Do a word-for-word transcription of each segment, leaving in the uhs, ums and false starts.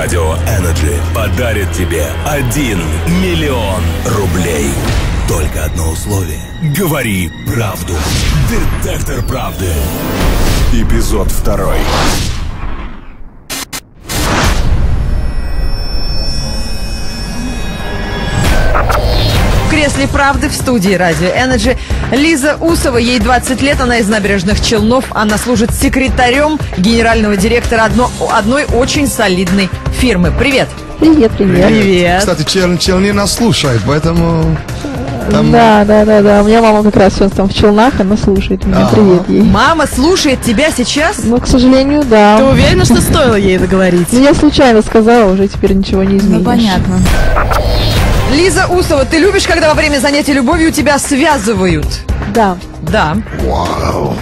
Радио Energy подарит тебе один миллион рублей. Только одно условие. Говори правду. Детектор правды. Эпизод второй. В кресле правды в студии Радио Energy Лиза Усова, ей двадцать лет, она из Набережных Челнов, она служит секретарем генерального директора одно, одной очень солидной фирмы. Привет! Привет, привет. Привет! Кстати, чел, челни нас слушает, поэтому... Там... Да, да, да, да. У меня мама как раз сейчас там в Челнах, она слушает меня. А-а-а. Привет ей. Мама слушает тебя сейчас? Ну, к сожалению, да. Ты уверена, что стоило ей договорить? Ну, я случайно сказала, уже теперь ничего не изменишь. Ну, понятно. Лиза Усова, ты любишь, когда во время занятий любовью тебя связывают? Да. Да. Вау.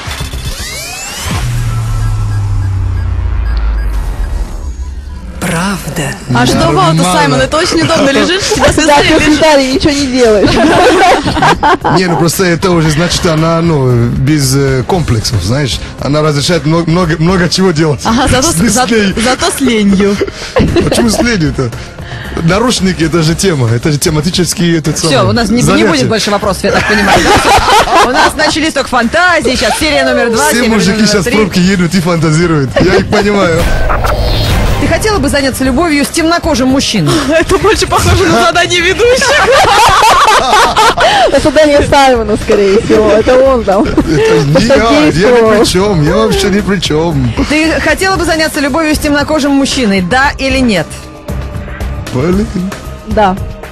Правда. А что было-то, Саймон? Это очень удобно лежит, тебя Да, связали, как лежит. Виталий, ничего не делаешь. Не, ну просто это уже значит, что она, ну, без э, комплексов, знаешь. Она разрешает много, много, много чего делать. Ага, зато, С- за- с ней. зато с ленью. Почему с ленью-то? Наручники, это же тема, это же тематический этот Все, самый у нас не, не занятие. будет больше вопросов, я так понимаю. Да? У нас начались только фантазии, сейчас серия номер два, Все серия мужики номер сейчас в три. пробке едут и фантазируют. Я их понимаю. Ты хотела бы заняться любовью с темнокожим мужчиной? Это больше похоже на задание ведущих. Это задание Саймона, скорее всего. Это он там. Это не я, я ни Действовал. при чем, я вообще ни при чем. Ты хотела бы заняться любовью с темнокожим мужчиной, да или нет? Блин. Да.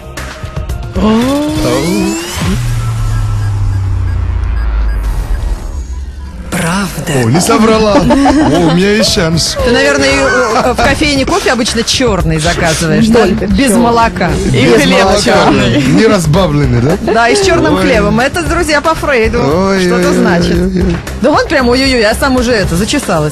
Правда. О, не соврала. О, у меня есть шанс. Ты, наверное, и, э, в кофейне кофе обычно черный заказываешь, да? Только Без черный. молока. И Без хлеб молока. черный. Не разбавленный, да? Да, и с черным Ой. хлебом. Это, друзья, по Фрейду. Ой, Что-то ой, значит. ой, ой, ой. Да вон прям ой-ой-ой, я сам уже это, зачесалась.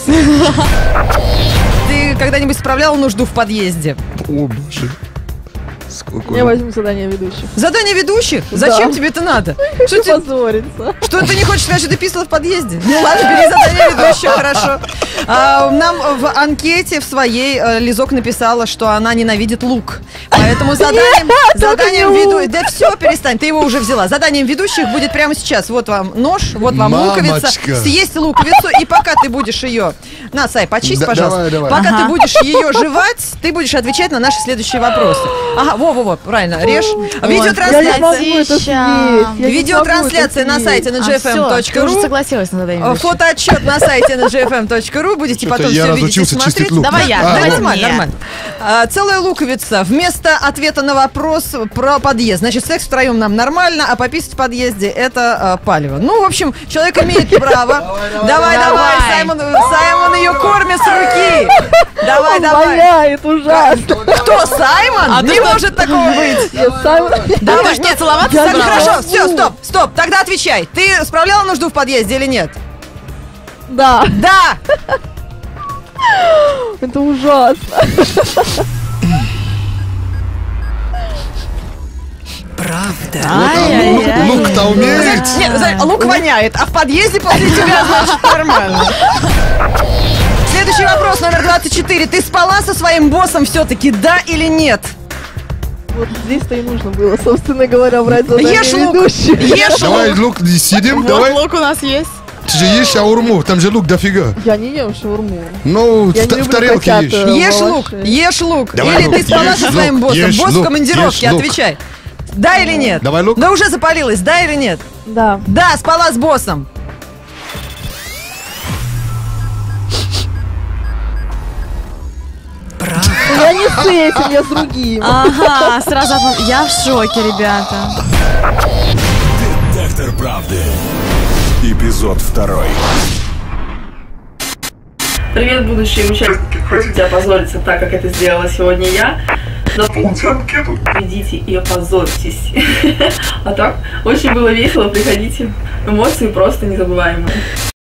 Ты когда-нибудь справляла нужду в подъезде? О, боже. Сколько... Я возьму задание ведущих. Задание ведущих? Зачем Да. тебе это надо? Что, Хочу тебе- позориться. что ты не хочешь сказать, что ты писала в подъезде? Ну ладно, бери задание ведущих, хорошо. А, нам в анкете в своей э, Лизок написала, что она ненавидит лук. Поэтому заданием, заданием не веду... лук. Да все, перестань, ты его уже взяла. Заданием ведущих будет прямо сейчас. Вот вам нож, вот вам луковица. Мамочка. Съесть луковицу, и пока ты будешь ее... На, Сай, почисть, Да, пожалуйста. давай, давай. Пока Ага. ты будешь ее жевать, ты будешь отвечать на наши следующие вопросы. Ага, во-во-во, правильно, режь. Я не Видеотрансляция. могу это съесть. Я не Видеотрансляция смогу на это сайте съесть. А, эн джи эф эм точка всё, ты уже ру. согласилась на задание Э, ведущих. Фотоотчет на сайте эн джи эф эм точка ру. Будете Что-то потом я все видеть и разучился чистить смотреть. лук. Давай я, А, Да, давай вот. нормально, мне. нормально. А, целая луковица. Вместо ответа на вопрос про подъезд. Значит, секс втроем нам нормально, а пописать в подъезде это а, палево. Ну, в общем, человек имеет право. Давай, давай, давай. Саймон, Саймон ее кормит с руки. Давай, Он давай. воняет ужасно. Кто, Саймон? А Не ты что? может такого быть. Нет, Саймон... Давай, ты что, нет, целоваться так, собралась? хорошо, все, стоп, стоп. Тогда отвечай. Ты справляла нужду в подъезде или нет? Да, Да. это ужасно. Правда. Ай-яй-яй. Лук-то умеет. Нет, знаешь, лук воняет, а в подъезде после тебя, значит, нормально. Следующий вопрос, номер двадцать четыре. Ты спала со своим боссом все-таки, да или нет? Вот здесь-то и нужно было, собственно говоря, брать задание Ешь лук. ведущих. Ешь Давай, лук. лук, сидим, Вот давай. лук у нас есть. Ты же ешь шаурму, там же лук дофига. Я не ем шаурму. Ну, Я в, не та- в люблю тарелке котят, ешь. э, Ешь лук, Малыши. ешь лук. Давай Или лук, ты спала ешь со своим лук, боссом. ешь Босс в лук, командировке, ешь лук. отвечай. Да или нет? Давай лук. Да уже запалилась, да или нет? Да. Да, спала с боссом. Я не с этим, я с другим. Ага, сразу опом- я в шоке, ребята. Детектор правды. Эпизод второй. Привет, будущие участники. Хотите опозориться так, как это сделала сегодня я? Заполните анкету. Идите и опозорьтесь. А так, очень было весело, приходите. Эмоции просто незабываемые.